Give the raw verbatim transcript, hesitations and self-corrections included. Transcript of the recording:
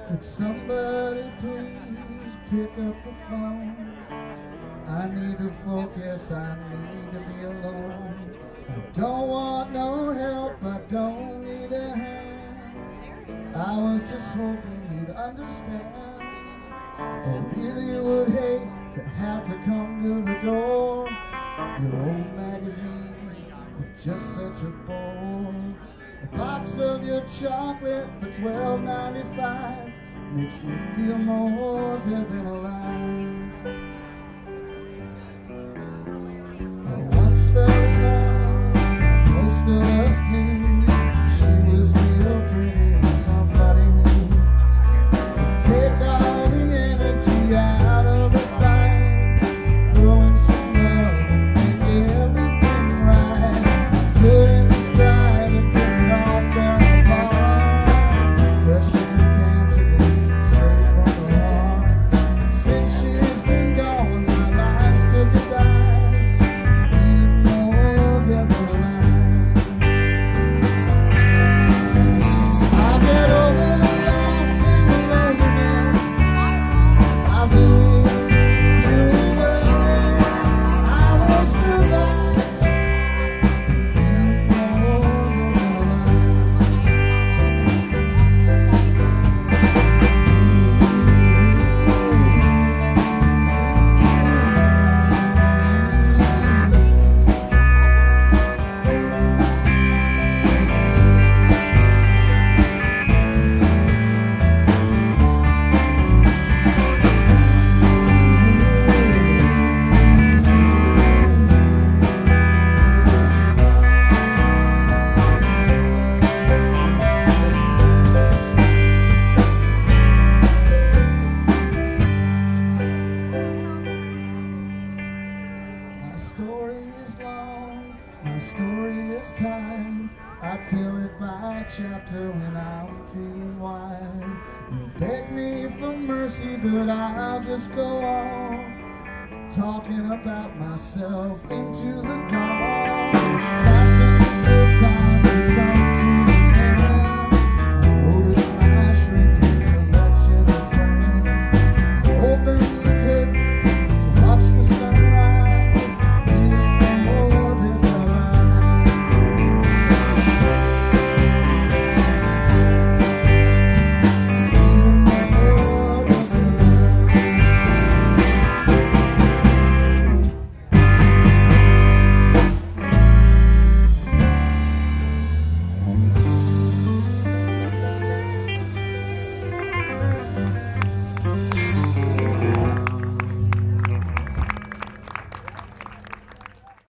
Could somebody please pick up the phone? I need to focus, I need to be alone. I don't want no help, I don't need a hand. I was just hoping you'd understand. I really would hate to have to come to the door. Your old magazines were just such a bore. A box of your chocolate for twelve ninety-five makes me feel more dead than alive. I once fell in love, most of us do. She was real pretty, somebody who could take all the energy out of a fight, throwing some love and make everything right. Couldn't describe it till it all fell apart. Precious and tangible, straight from the heart. Since she's been gone, my life's took a dive, feeling more than alive. I'll get over the loss and the loneliness. I'll lose you away. I will survive, feeling more than My story is long, my story is tired. I tell it by chapter when I'm feeling wild. You beg me for mercy, but I'll just go on talking about myself into the dawn. Passing the time to come.